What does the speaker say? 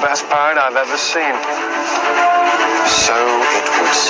best part I've ever seen. So it would